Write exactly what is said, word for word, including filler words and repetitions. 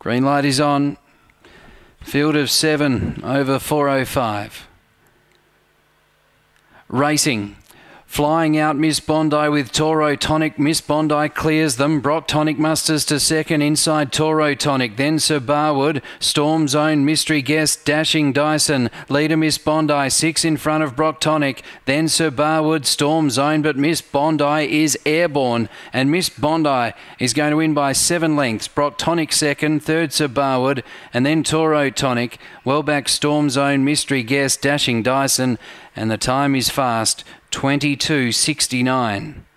Green light is on. Field of seven over four oh five. Racing. Flying out Miss Bondi with Toro Tonic. Miss Bondi clears them. Brock Tonic musters to second inside Toro Tonic. Then Sir Barwood. Storm Zone Mystery Guest. Dashing Dyson. Leader Miss Bondi. Six in front of Brock Tonic. Then Sir Barwood. Storm Zone. But Miss Bondi is airborne. And Miss Bondi is going to win by seven lengths. Brock Tonic second. Third Sir Barwood. And then Toro Tonic. Well back Storm Zone Mystery Guest. Dashing Dyson. And the time is fast. twenty-two sixty-nine.